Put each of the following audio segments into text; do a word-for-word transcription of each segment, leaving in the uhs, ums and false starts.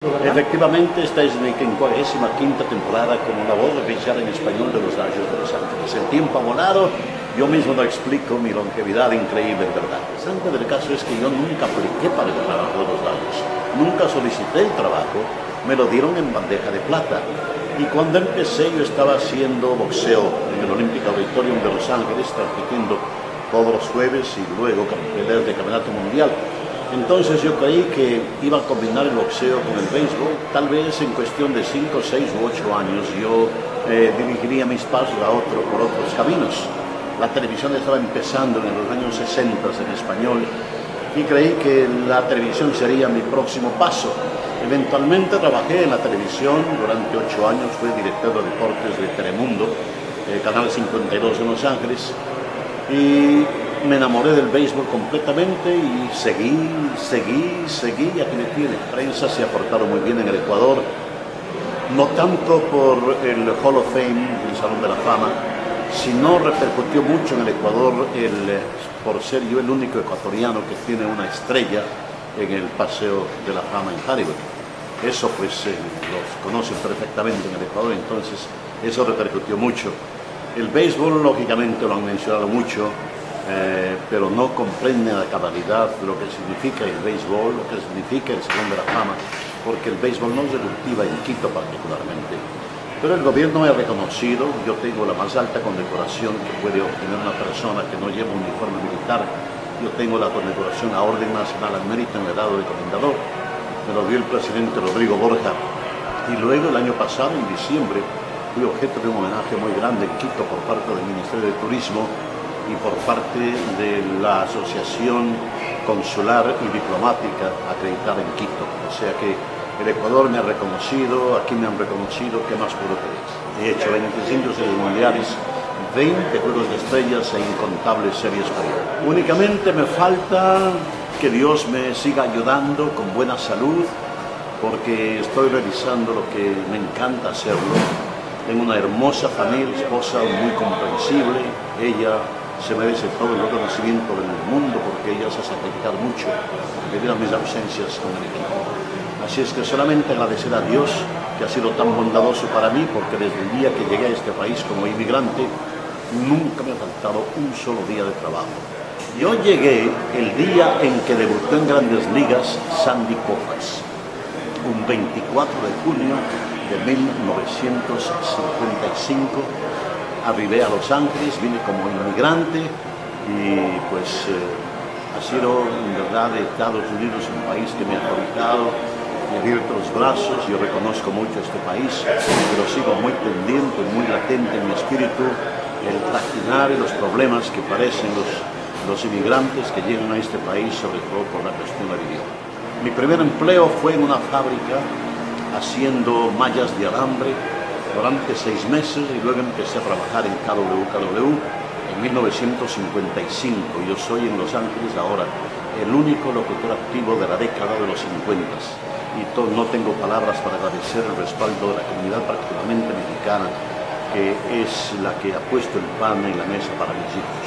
Efectivamente, esta es mi quincuagésima quinta temporada como la voz oficial en español de los Rayos de Los Ángeles. El tiempo ha volado, yo mismo no explico mi longevidad increíble, en verdad. El santo del caso es que yo nunca apliqué para el trabajo de los Rayos, nunca solicité el trabajo, me lo dieron en bandeja de plata. Y cuando empecé yo estaba haciendo boxeo en el Olympic Auditorium de Los Ángeles, transmitiendo todos los jueves y luego peleas de campeonato mundial. Entonces yo creí que iba a combinar el boxeo con el béisbol. Tal vez en cuestión de cinco, seis u ocho años yo eh, dirigiría mis pasos a otro, por otros caminos. La televisión estaba empezando en los años sesenta en español y creí que la televisión sería mi próximo paso. Eventualmente trabajé en la televisión durante ocho años, fui director de deportes de Telemundo, eh, Canal cincuenta y dos en Los Ángeles, y me enamoré del béisbol completamente y seguí, seguí, seguí, y aquí me tiene. La prensa se ha portado muy bien en el Ecuador, no tanto por el Hall of Fame, el Salón de la Fama, sino repercutió mucho en el Ecuador el, por ser yo el único ecuatoriano que tiene una estrella en el Paseo de la Fama en Hollywood. Eso pues eh, los conocen perfectamente en el Ecuador, entonces eso repercutió mucho. El béisbol, lógicamente, lo han mencionado mucho, Eh, pero no comprende a cabalidad lo que significa el béisbol, lo que significa el Salón de la Fama, porque el béisbol no se cultiva en Quito particularmente. Pero el gobierno me ha reconocido, yo tengo la más alta condecoración que puede obtener una persona que no lleva uniforme militar. Yo tengo la condecoración a Orden Nacional al Mérito en el grado de comendador, me lo dio el presidente Rodrigo Borja. Y luego el año pasado, en diciembre, fui objeto de un homenaje muy grande en Quito por parte del Ministerio de Turismo y por parte de la Asociación Consular y Diplomática acreditada en Quito. O sea que el Ecuador me ha reconocido, aquí me han reconocido, ¿qué más puedo pedir? He hecho veinticinco series mundiales, veinte Juegos de Estrellas e incontables series periódicas. Únicamente me falta que Dios me siga ayudando con buena salud, porque estoy realizando lo que me encanta hacerlo. Tengo una hermosa familia, esposa muy comprensible, ella se merece todo el reconocimiento del mundo porque ella se ha sacrificado mucho debido a mis ausencias con el equipo. Así es que solamente agradecer a Dios que ha sido tan bondadoso para mí, porque desde el día que llegué a este país como inmigrante nunca me ha faltado un solo día de trabajo. Yo llegué el día en que debutó en Grandes Ligas Sandy Koufax, un veinticuatro de junio de mil novecientos cincuenta y cinco. Arribé a Los Ángeles, vine como inmigrante y pues eh, ha sido en verdad de Estados Unidos un país que me ha cobijado, me ha abierto los brazos. Yo reconozco mucho este país, pero sigo muy pendiente, muy latente en mi espíritu el trajinar y los problemas que padecen los, los inmigrantes que llegan a este país, sobre todo por la cuestión del idioma. Mi primer empleo fue en una fábrica haciendo mallas de alambre durante seis meses y luego empecé a trabajar en K W K W en mil novecientos cincuenta y cinco. Yo soy en Los Ángeles ahora el único locutor activo de la década de los cincuenta y no tengo palabras para agradecer el respaldo de la comunidad, particularmente mexicana, que es la que ha puesto el pan en la mesa para mis hijos.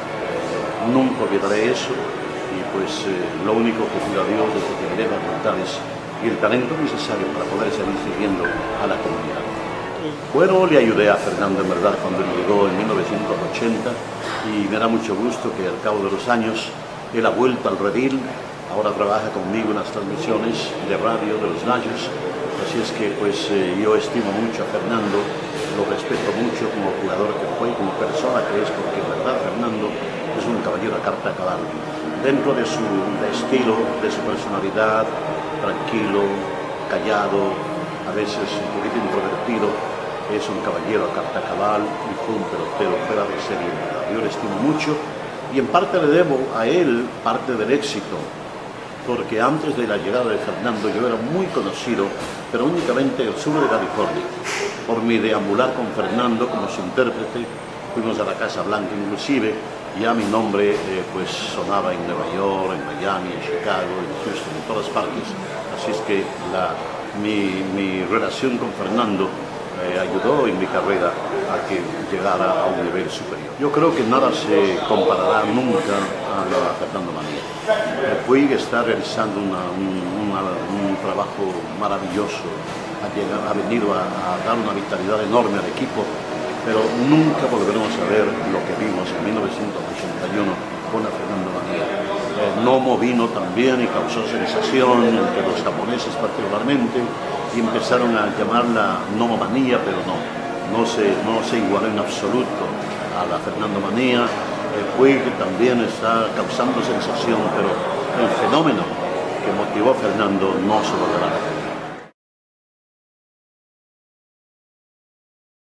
Eh, nunca olvidaré eso y pues eh, lo único que pido a Dios es que me dé las voluntades y el talento necesario para poder seguir sirviendo a la comunidad. Bueno, le ayudé a Fernando en verdad cuando él llegó en mil novecientos ochenta y me da mucho gusto que al cabo de los años él ha vuelto al redil, ahora trabaja conmigo en las transmisiones de radio de los Rayos, así es que pues eh, yo estimo mucho a Fernando, lo respeto mucho como jugador que fue, como persona que es, porque en verdad Fernando es un caballero a carta cabal, dentro de su de estilo, de su personalidad, tranquilo, callado, a veces un poquito introvertido, es un caballero a carta cabal y fue un pelotero fuera de serie. Yo le estimo mucho y en parte le debo a él parte del éxito, porque antes de la llegada de Fernando yo era muy conocido, pero únicamente en el sur de California. Por mi deambular con Fernando como su intérprete, fuimos a la Casa Blanca inclusive, ya mi nombre eh, pues sonaba en Nueva York, en Miami, en Chicago, en Houston, en todas partes, así es que la, mi, mi relación con Fernando eh, ayudó en mi carrera a que llegara a un nivel superior. Yo creo que nada se comparará nunca a la Fernando Manía. Eh, Puig está realizando una, un, una, un trabajo maravilloso, ha, llegado, ha venido a, a dar una vitalidad enorme al equipo, pero nunca volveremos a ver lo que vimos en mil novecientos ochenta y uno con a Fernando Manía. Eh, Nomo vino también y causó sensación entre los japoneses particularmente y empezaron a llamarla Nomo Manía, pero no, no se, no se igualó en absoluto a la Fernando Manía. Eh, Puig también está causando sensación, pero el fenómeno que motivó a Fernando no se volverá.